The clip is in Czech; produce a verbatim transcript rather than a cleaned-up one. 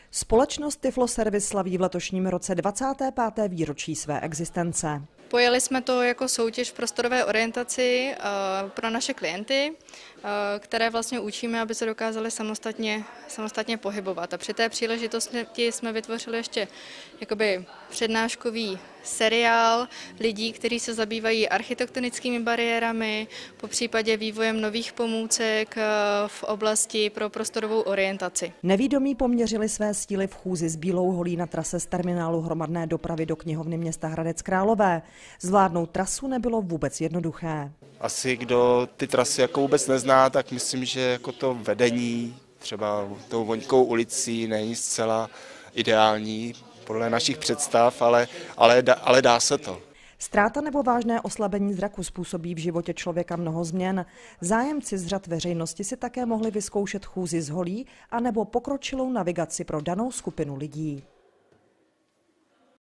Společnost Tiflo Service slaví v letošním roce dvacáté páté výročí své existence. Pojeli jsme to jako soutěž v prostorové orientaci pro naše klienty, které vlastně učíme, aby se dokázali samostatně, samostatně pohybovat. A při té příležitosti jsme vytvořili ještě jakoby přednáškový seriál lidí, kteří se zabývají architektonickými bariérami, popřípadě vývojem nových pomůcek v oblasti pro prostorovou orientaci. Nevídomí poměřili své síly v chůzi s Bílou holí na trase z terminálu hromadné dopravy do knihovny města Hradec Králové. Zvládnout trasu nebylo vůbec jednoduché. Asi kdo ty trasy jako vůbec nezná, tak myslím, že jako to vedení třeba tou Voňkou ulicí není zcela ideální podle našich představ, ale, ale, ale dá se to. Ztráta nebo vážné oslabení zraku způsobí v životě člověka mnoho změn. Zájemci z řad veřejnosti si také mohli vyzkoušet chůzi s holí anebo pokročilou navigaci pro danou skupinu lidí.